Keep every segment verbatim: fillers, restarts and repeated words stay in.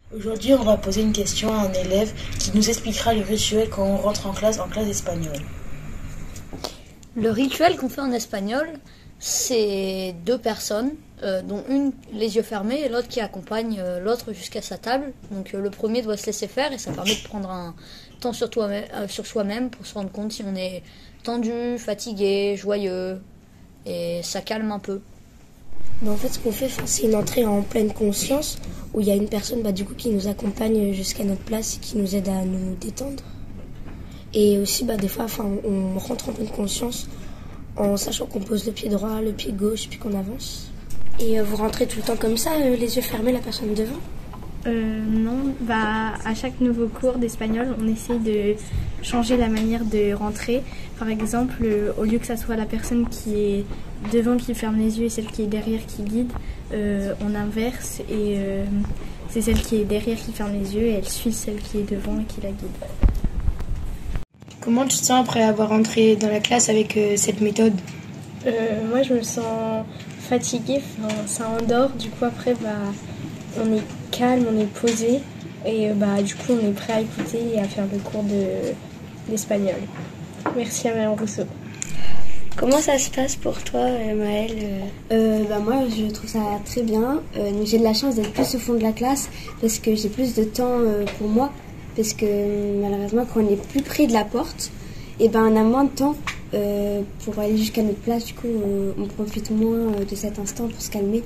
Aujourd'hui, on va poser une question à un élève qui nous expliquera le rituel quand on rentre en classe, en classe espagnole. Le rituel qu'on fait en espagnol, c'est deux personnes, euh, dont une les yeux fermés et l'autre qui accompagne euh, l'autre jusqu'à sa table. Donc euh, le premier doit se laisser faire et ça permet de prendre un temps sur, toi, euh, sur soi-même pour se rendre compte si on est tendu, fatigué, joyeux, et ça calme un peu. Bah en fait, ce qu'on fait, c'est une entrée en pleine conscience où il y a une personne bah, du coup, qui nous accompagne jusqu'à notre place et qui nous aide à nous détendre. Et aussi, bah, des fois, on rentre en pleine conscience en sachant qu'on pose le pied droit, le pied gauche, puis qu'on avance. Et euh, vous rentrez tout le temps comme ça, euh, les yeux fermés, la personne devant? Euh, non, bah, à chaque nouveau cours d'espagnol, on essaye de changer la manière de rentrer. Par exemple, euh, au lieu que ça soit la personne qui est devant qui ferme les yeux et celle qui est derrière qui guide, euh, on inverse et euh, c'est celle qui est derrière qui ferme les yeux et elle suit celle qui est devant et qui la guide. Comment tu te sens après avoir entré dans la classe avec euh, cette méthode? euh, Moi, je me sens fatiguée, ça endort. Du coup, après, bah, on est calme, on est posé et bah, du coup, on est prêt à écouter et à faire le cours de, d'espagnol. Merci à Madame Rousseau. Comment ça se passe pour toi, Maëlle? euh, bah Moi, je trouve ça très bien. Euh, j'ai de la chance d'être plus au fond de la classe parce que j'ai plus de temps euh, pour moi. Parce que malheureusement, quand on est plus près de la porte, et ben, on a moins de temps euh, pour aller jusqu'à notre place. Du coup, euh, on profite moins de cet instant pour se calmer.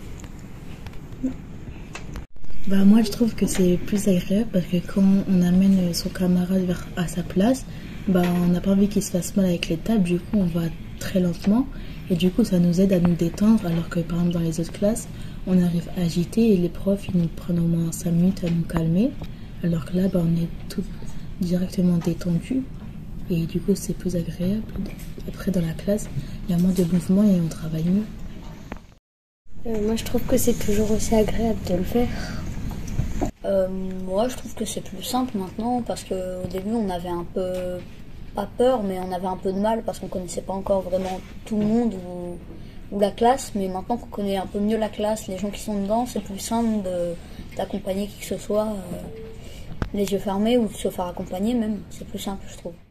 Bah moi, je trouve que c'est plus agréable parce que quand on amène son camarade vers, à sa place, bah, on n'a pas envie qu'il se fasse mal avec les tables. Du coup, on va très lentement et du coup, ça nous aide à nous détendre. Alors que par exemple, dans les autres classes, on arrive agité et les profs, ils nous prennent au moins cinq minutes à nous calmer. Alors que là, bah, on est tout directement détendu et du coup, c'est plus agréable. Après, dans la classe, il y a moins de mouvement et on travaille mieux. Euh, moi, je trouve que c'est toujours aussi agréable de le faire. Euh, moi, je trouve que c'est plus simple maintenant parce qu'au début, on avait un peu, pas peur, mais on avait un peu de mal parce qu'on connaissait pas encore vraiment tout le monde ou, ou la classe. Mais maintenant qu'on connaît un peu mieux la classe, les gens qui sont dedans, c'est plus simple de, d'accompagner qui que ce soit. Euh, les yeux fermés ou de se faire accompagner même, c'est plus simple je trouve.